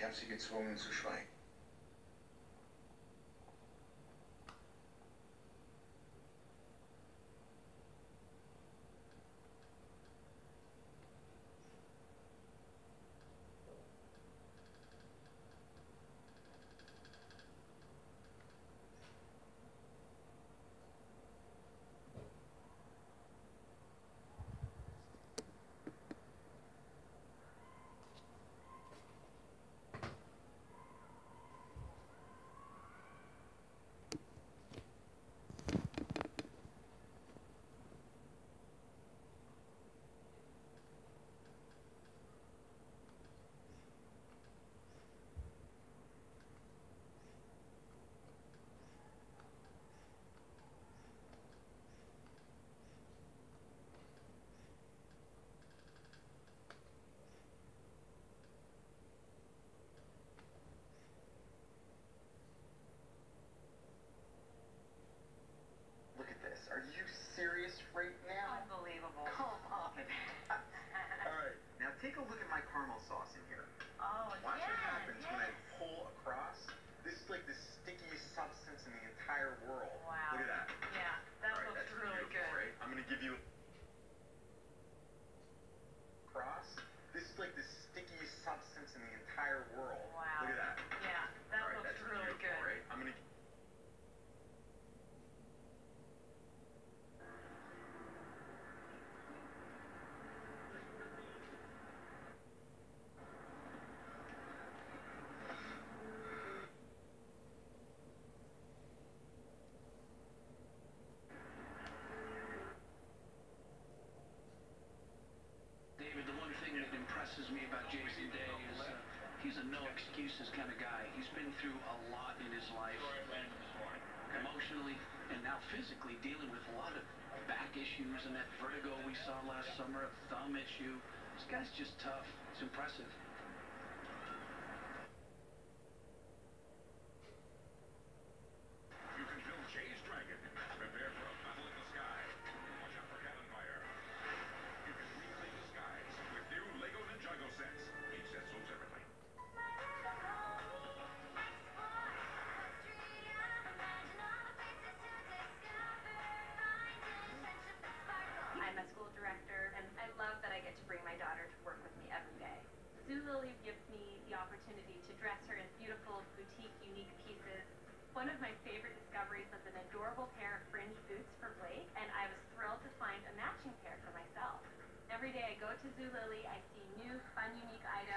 Ich habe sie gezwungen zu schweigen. Are you serious right now? Unbelievable. Come on. Alright, now take a look at my caramel sauce in here. Oh, Watch yes, what happens yes. when I pull across. This is like the stickiest substance in the entire world. Wow. Look at that. Yeah, that Alright, looks that's really beautiful, good. right? I'm going to give you cross. This is like the stickiest substance in the entire world. Wow. Look at that. Yeah, that Alright, looks that's really beautiful, good. right? I'm going to David, the one thing that impresses me about Jason Day is he's a no-excuses kind of guy. He's been through a lot in his life, emotionally and now physically, dealing with a lot of back issues and that vertigo we saw last summer, a thumb issue. This guy's just tough. It's impressive. You can build Jay's Dragon. Prepare for a battle in the sky. Watch out for cannon fire. You can reclaim the skies with new LEGO Ninjago sets. Each set sold separately. I'm a school director, and I love that I get to bring my daughter to work with me every day. Zulily gives me the opportunity to dress her in beautiful, boutique, unique pieces. One of my favorite discoveries was an adorable pair of fringe boots for Blake, and I was thrilled to find a matching pair for myself. Every day I go to Zulily, I see new, fun, unique items.